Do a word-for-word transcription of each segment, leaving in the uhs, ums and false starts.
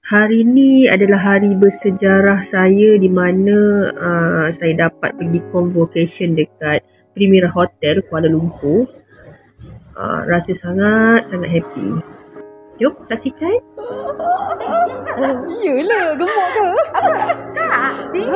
Hari ni adalah hari bersejarah saya di mana uh, saya dapat pergi convocation dekat Primera Hotel Kuala Lumpur. Uh, rasa sangat-sangat happy. Jom saksikan. Yelah, gemuk ke? Tak.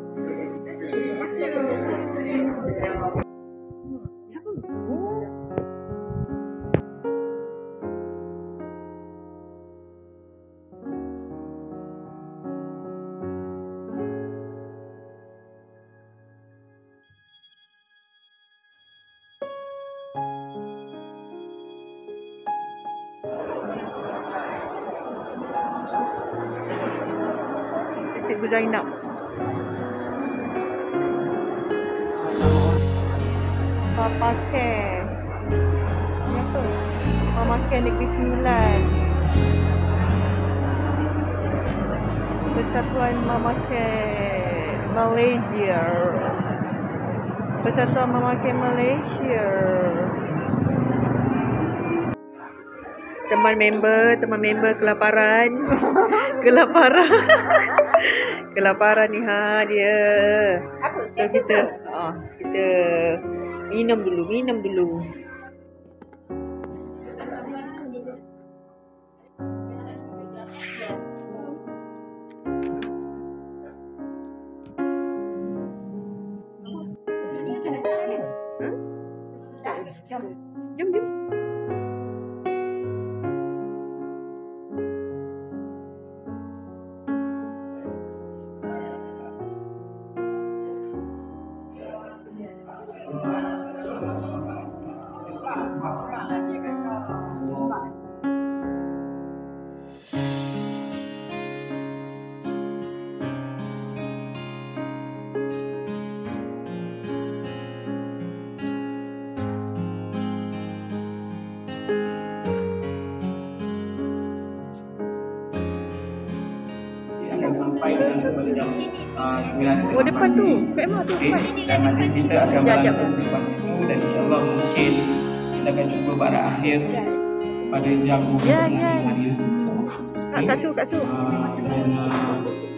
Cikgu Zainab. Papa Care. Ni apa? Mama Care Negeri Sembilan. Persatuan Mama Care Malaysia. Persatuan Mama Care Malaysia. Teman member, teman member kelaparan. Kelaparan. Kelaparan ni ha dia. So kita ah kita minum dulu, minum dulu. Jom, jom. Sampai dengan pada jam uh, sembilan. Oh depan tu, kat mana tu? Okay. Dan nanti kita akan berlangsung selepas itu dan insyaAllah mungkin kita akan cuba barat akhir pada jam dua belas Ya, nanti ya. hari. Kak Kak Su, Kak Su. Uh, dan uh,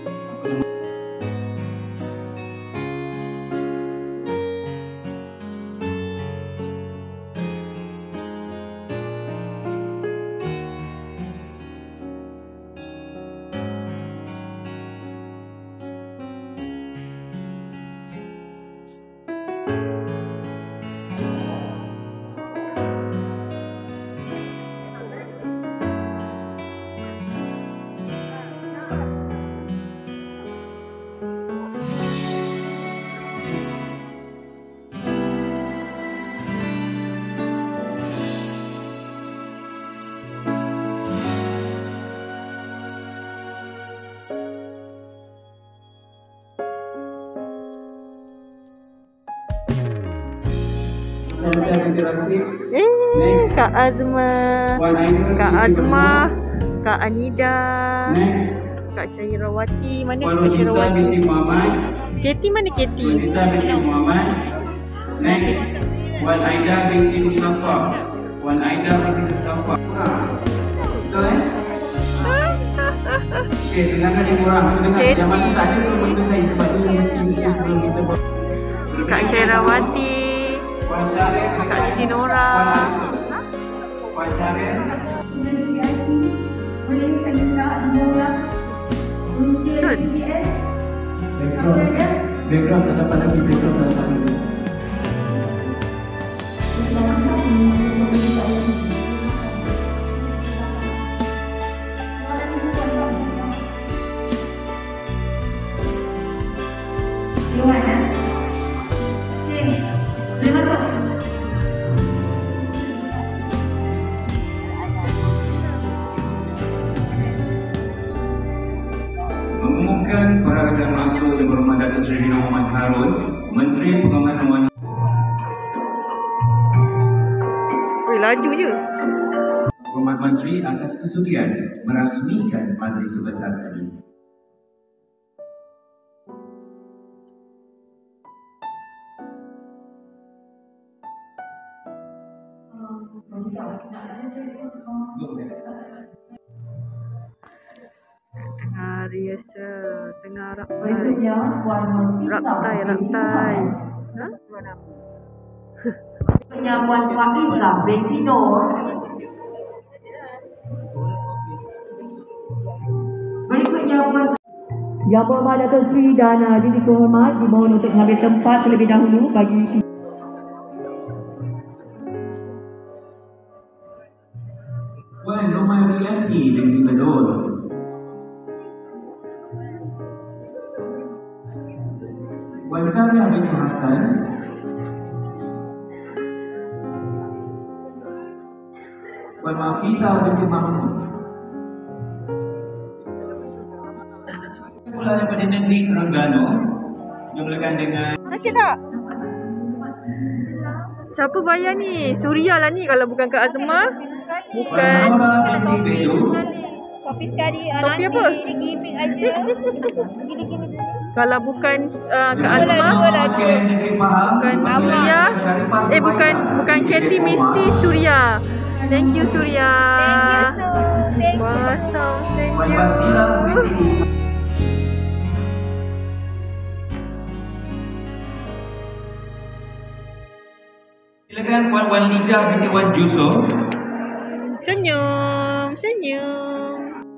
Eh, Kak Azma, Kak Azma, Kak Anida, Kak Syairawati. Mana Kak Syairawati? Katie mana Katie? Wanita binti Muhammad. Next, Wan Aida binti Mustafa. Wan Aida binti Mustafa. Betul eh? Okey, dengarkan yang kurang. Dengar zaman tu tak ada sebelum itu saya sebab tu mesti mesti sebelum kita buat. Kak Syairawati, Wan Syarif, Kak Siti Nora. Wan Syarif. Boleh kita minta Nora. Background. Background tak dapat lagi, background tak dapat lagi. Luar ya? Okey. Boleh masuk? Mengumumkan para rakyat masuk yang berhormat Datuk Seri Muhammad Harun, Menteri Pengaman Wanita. Oi, laju je. Hormat Menteri atas kesudian merasmikan majlis sebentar tadi. Tengah biasa. Tengah raktai. Berikutnya Puan Nurfiza Raktai, binti raktai. Tuhan. Ha? Berikutnya Puan Faiza binti Nur. Berikutnya Puan Yang Berhormat Datuk Seri dan uh, Didi Kehormat dimohon untuk mengambil tempat terlebih dahulu bagi Puan Roma Rianti binti Bedul. Puan Samia binti Hasan. Puan Mafiza binti Mahmud. Pula daripada Negeri Terengganu dimulakan dengan Sakit tak? Siapa bayar ni? Suria lah ni kalau bukan Kak Azma. Puan Bukan. Nora binti Bedu. Kopi sekali uh, Kopi nanti apa? lagi pik aja. Lagi-lagi Kalau bukan uh, Kak Azma, Wakil Negeri Pahang. bukan Suria. Eh bukan bukan Katie Misty, Suria. Thank you Suria. Thank you so. Thank you. Awesome. Thank Puan you. Basila binti Ismail. Silakan Puan Wan Lija binti Wan Juso. Senyum, senyum.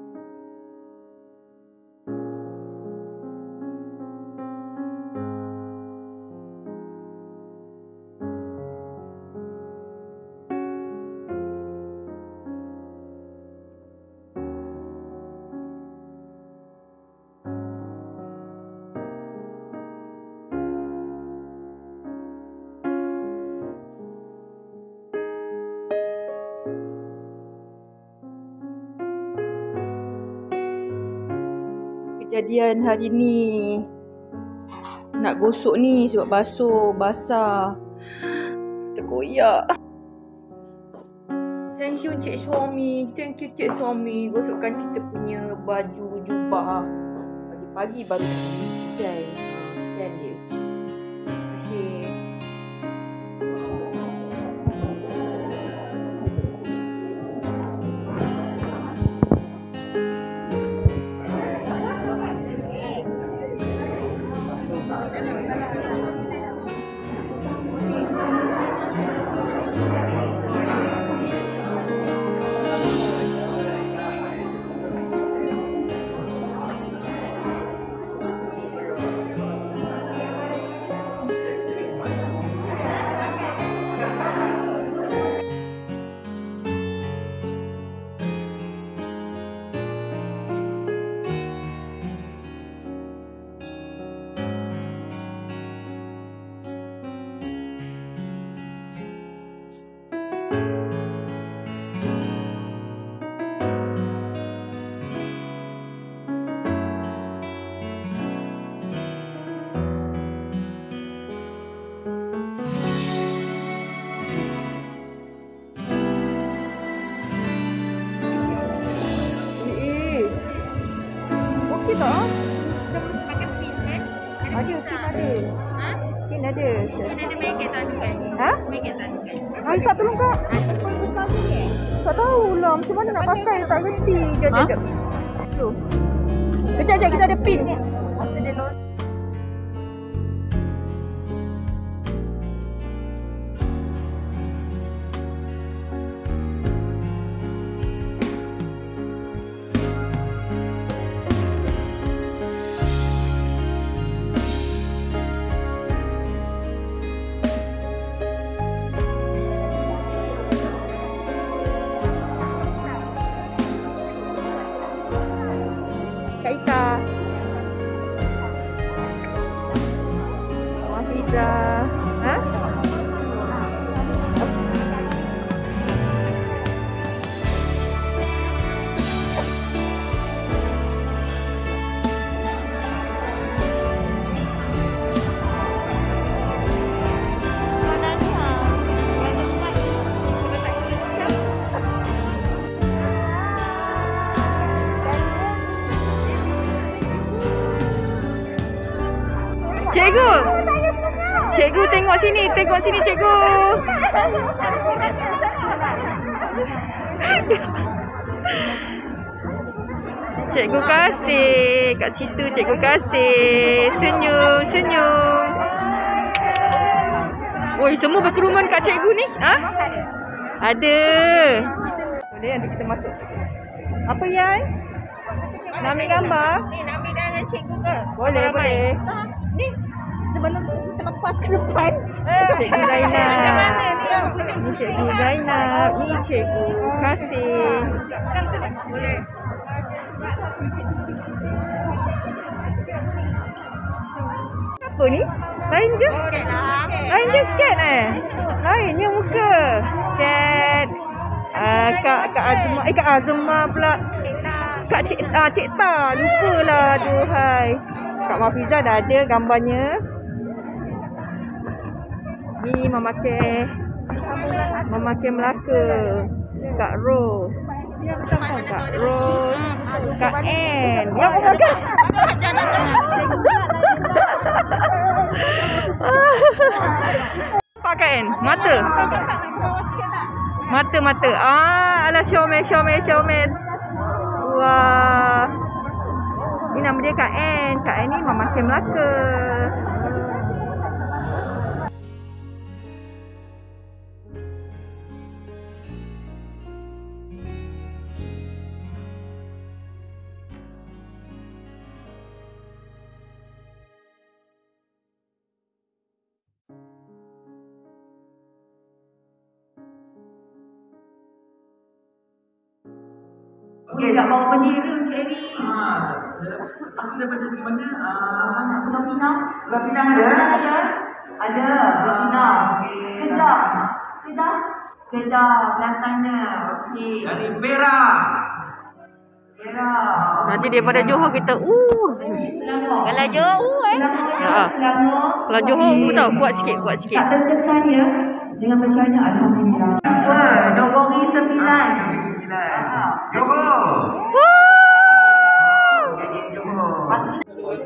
Kejadian hari ni nak gosok ni sebab basuh, basah, terkoyak. Thank you Cik Suami, thank you Cik Suami gosokkan kita punya baju jubah. Pagi-pagi baru hujan. Hujan dia. Terima kasih. Okey tak? Pakai pin kan? Ada, pin ada. Ha? Pin ada. Kita ada magnet tandukan. Ha? Magnet tandukan. Hai, tak tolong Kak. Tak tahu lah macam mana nak pakai, tak reti. Jap, jap, jap. Tu. Kejap, kejap, kita ada pin. Kak Ita. Hafiza. Ha? Cikgu. Cikgu tengok sini, tengok sini cikgu. Cikgu kasih. Kat situ cikgu kasih. Senyum, senyum. Oi, semua berkerumun kat cikgu ni? Ha? Ada. Boleh nanti kita masuk. Apa Yan? Nak ambil gambar? Ni nak ambil dengan cikgu ke? Boleh, boleh. Ni sebelum kita lepas ke depan. Cikgu Zainab. Macam mana ni? Ni Cikgu Zainab. Ni Cikgu Kasih. Kan sini. Boleh. Apa ni? Lain je? Okey lah. Lain je cat eh? Lainnya muka. Cat. Uh, Kak Kak Azma. Eh Kak Azma pula. Kak Cik ah, Cik Ta. Lupalah. Aduhai. Kak Mafiza dah ada gambarnya. Ni Mama Keh. Mama Keh Melaka. Kak Rose. Kak Rose. Kak Ann. Ya bukan Kak. Nampak Kak Ann? Mata. Mata mata. Ah, alah Syomel Syomel Syomel. Wah. Ni nama dia Kak Ann. Kak Ann ni Mama Keh Melaka. Okey, tak bawa bendera Cik Eri. Ah, aku dapat dari mana? Ah, Anak Pulau Pinang. Pulau Pinang ada? Ada. Ada. Pulau Pinang. Okey. Kedah. Kedah. Kedah. Belah sana. Okey. Dari Perak. Perak. Nanti daripada Johor kita uh. Selangor. Kalau jauh eh. Ha. Selangor. Kalau Johor aku tahu kuat sikit, kuat sikit. Tak terkesan ya dengan bacanya Alhamdulillah. Wah, Nogori sembilan. Johor. Masih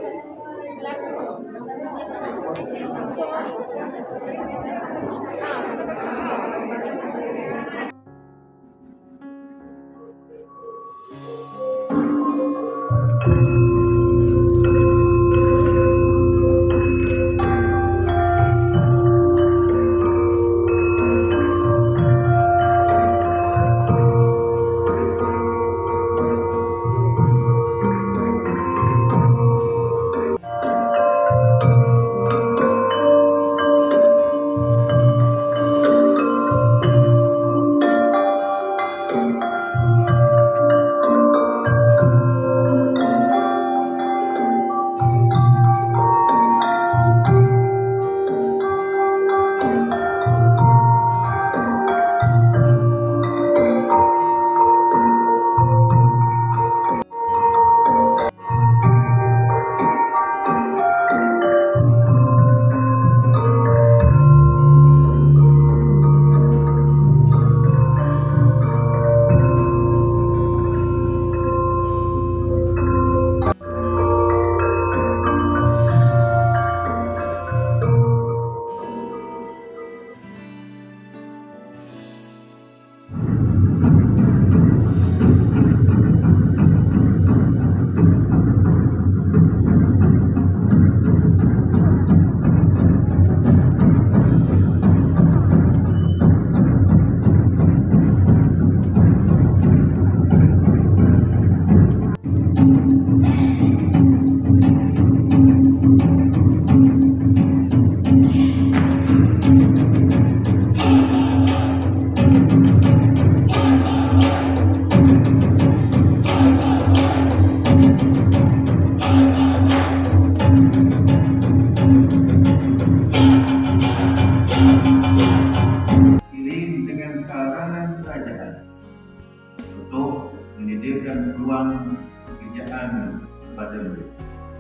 menyediakan peluang pekerjaan kepada mereka.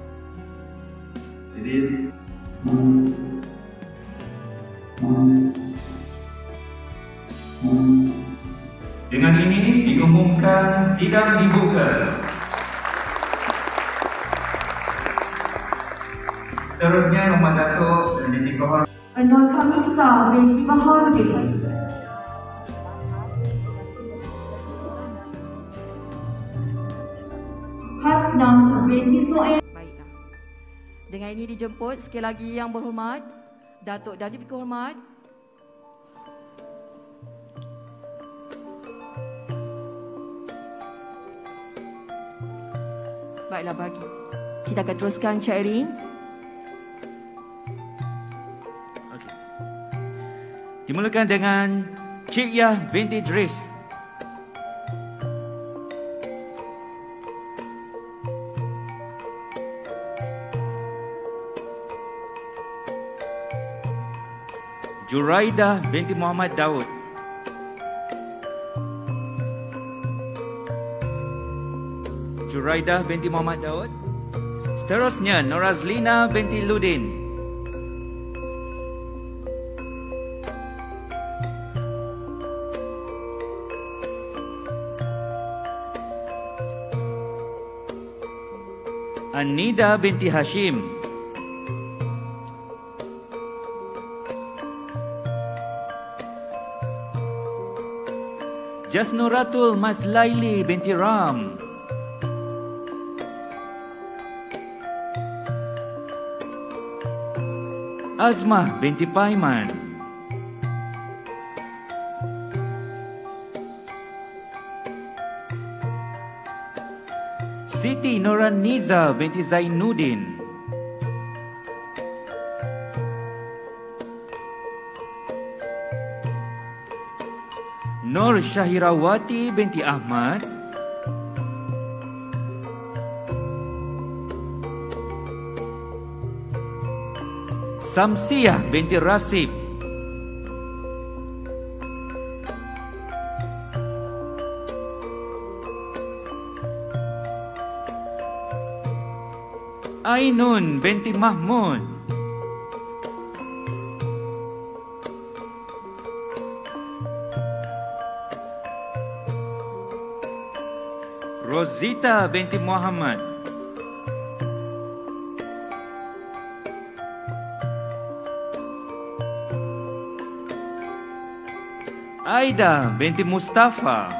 Jadi dengan ini diumumkan sidang dibuka. Seterusnya Rumah Datuk dan Yang Dikehormati Nur Kamisa binti Baharudin. Hasnah binti Soel. Baiklah. Dengan ini dijemput sekali lagi yang berhormat Datuk Dadi Bikul Hormat Baiklah, bagi kita akan teruskan sharing. Okey. Dimulakan dengan Cik Yah binti Idris. Juraidah binti Muhammad Daud. Juraidah binti Muhammad Daud. Seterusnya Norazlina binti Ludin. Anida binti Hashim. Jasnuratul Maslaili binti Ram. Azmah binti Paiman. Siti Nuraniza binti Zainuddin. Nur Syahirawati binti Ahmad. Samsiah binti Rasib. Ainun binti Mahmud. Rosita binti Muhammad. Aida binti Mustafa.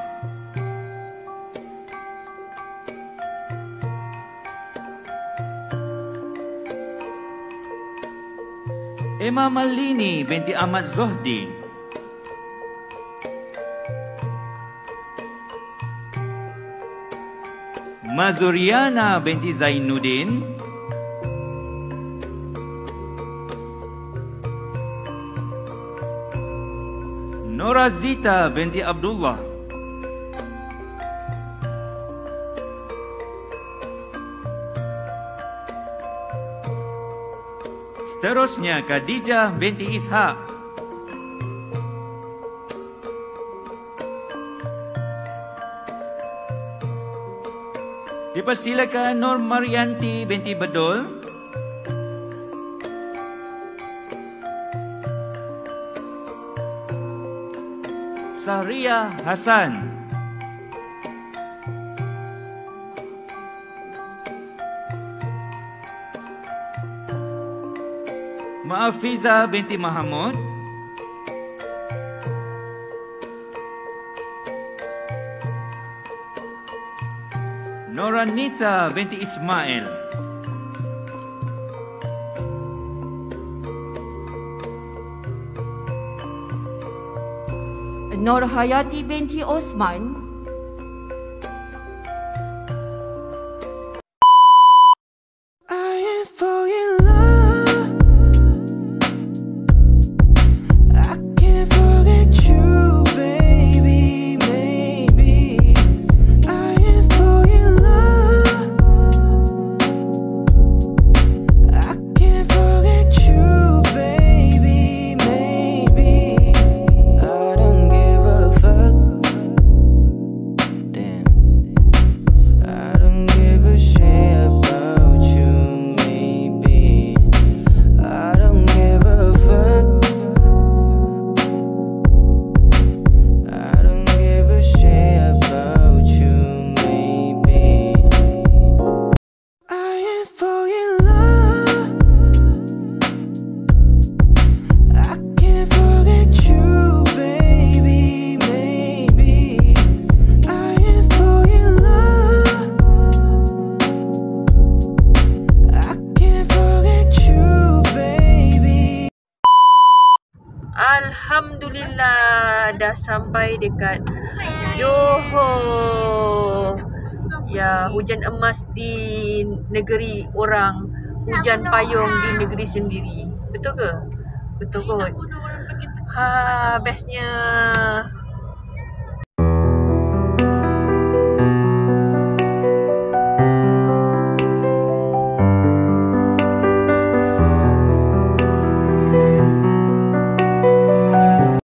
Emma Malini binti Ahmad Zohdin. Mazuriana binti Zainuddin. Norazita binti Abdullah. Seterusnya Khadijah binti Ishaq. Dipersilakan Nur Marianti binti Bedul. Sahria Hasan. Maafiza binti Mahamud. Noranita binti Ismail. Nur Hayati binti Osman. kita dah sampai dekat Johor. Ya, hujan emas di negeri orang, hujan payung di negeri sendiri. Betul ke? Betul kot. Ha, bestnya.